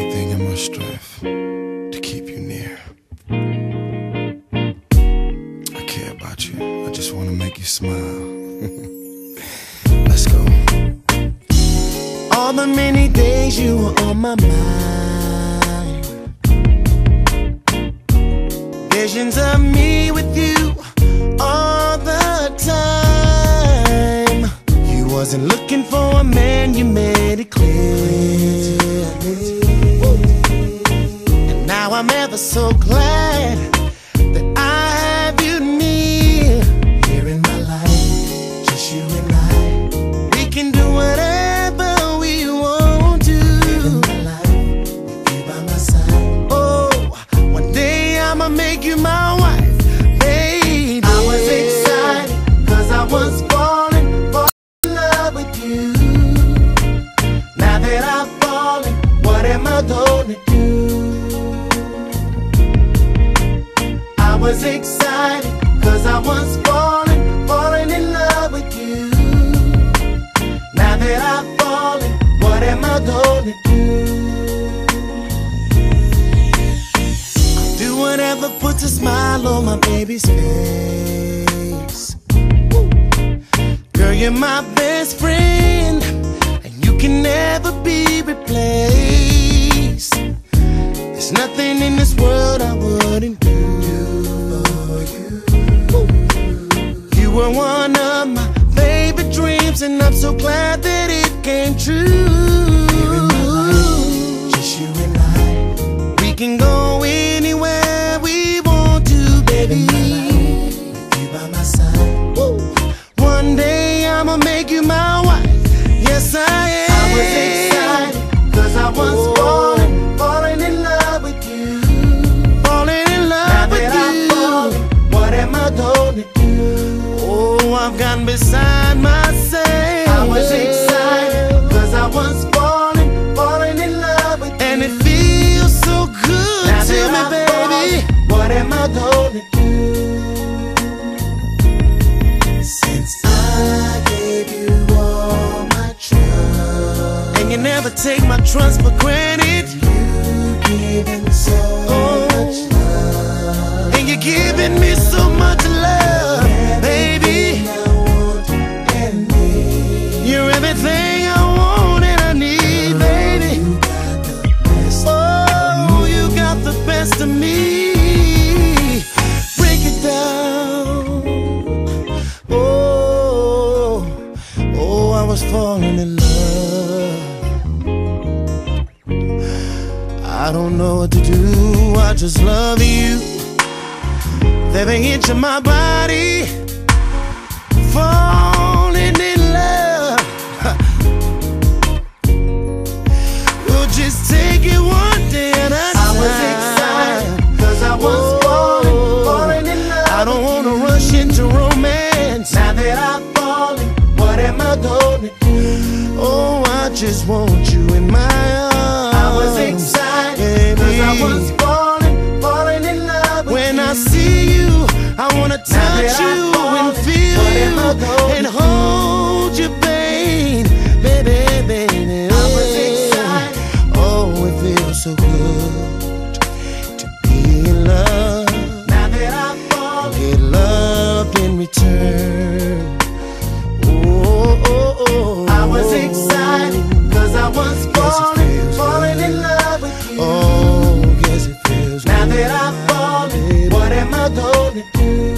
everything in my strength to keep you near. I care about you. I just want to make you smile. Let's go. All the many days you were on my mind, visions of me with you all the time. You wasn't looking for a man, you made it clear. And now I'm ever so glad that I have you near. Here in my life, just you and I, we can do whatever we want to. Here in my life, with you by my side. Oh, one day I'ma make you my wife, baby. I was excited, cause I was falling in love with you. Now that I've fallen, what am I gonna do? I was excited, cause I was falling in love with you. Now that I've fallen, what am I gonna do? I'll do whatever puts a smile on my baby's face. Girl, you're my best friend, and you can never be replaced. There's nothing in this world I wouldn't do for you. You were one of my favorite dreams, and I'm so glad that it came true. Here in my life, just you and I, we can go anywhere we want to, baby. Here in my life, with you by my side. Woo. One day I'ma make you my wife. Yes, I am. I was excited, cause I was falling in love with you. Falling in love with you. What am I gonna do? Oh, I've gone beside myself. I was excited, cause I was falling in love with you. And it feels so good now to me, baby. What am I gonna do? Since I gave you all my trust, and you never take my trust for granted. You giving so much love, and you're giving me so much love, baby. You're everything I want and I need, baby. Oh, you got the best of me. Break it down. Oh, I was falling in love. I don't know what to do, I just love you. With every inch of my body, falling in love. We'll just take it one day at a time. I was excited, cause I was falling in love. I don't wanna rush into romance. Now that I've fallen, what am I gonna do? Oh, I just want you in my arms. I was excited, cause I was falling in love with when you. I see you, I wanna touch you and feel you and hold you, babe, baby. I was excited. Oh, it feels so good to be in love. Now that I've fallen, get loved in return. Oh, I was excited, cause I was falling in love with you. Oh, yes it feels now good. That I've fallen, what am I gonna do?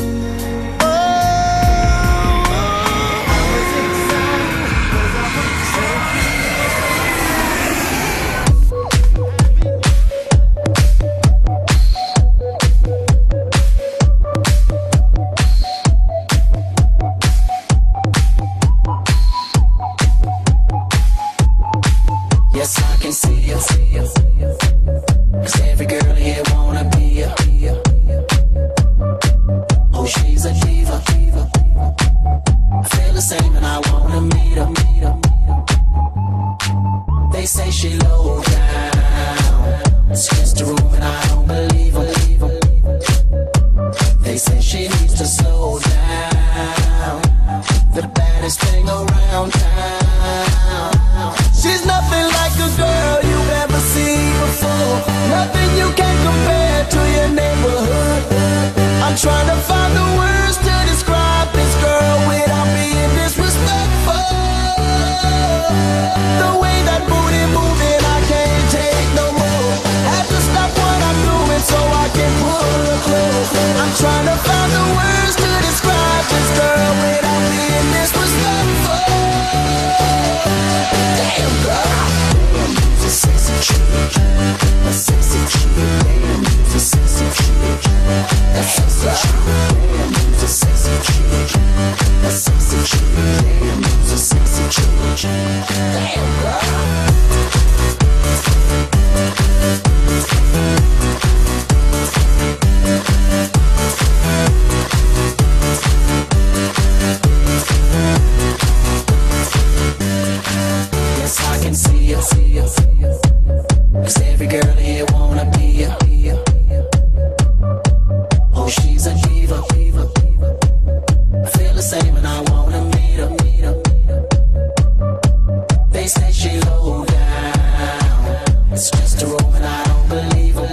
to roll, and I don't believe her.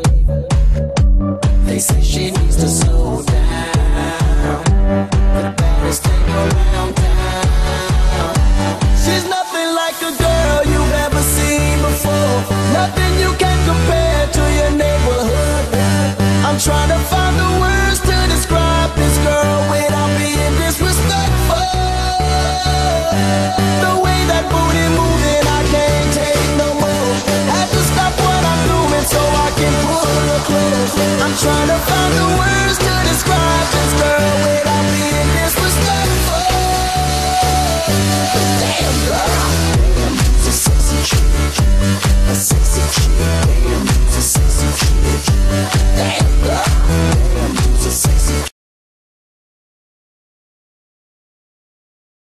They say she needs to slow down, the baddest thing around town. She's nothing like a girl you've ever seen before, nothing you can compare to your neighborhood. I'm trying to find the words to describe this girl without being disrespectful. The way that booty moving, I can't take no more. Had to stop what I'm doing so I can pull her close. I'm trying to find the words to describe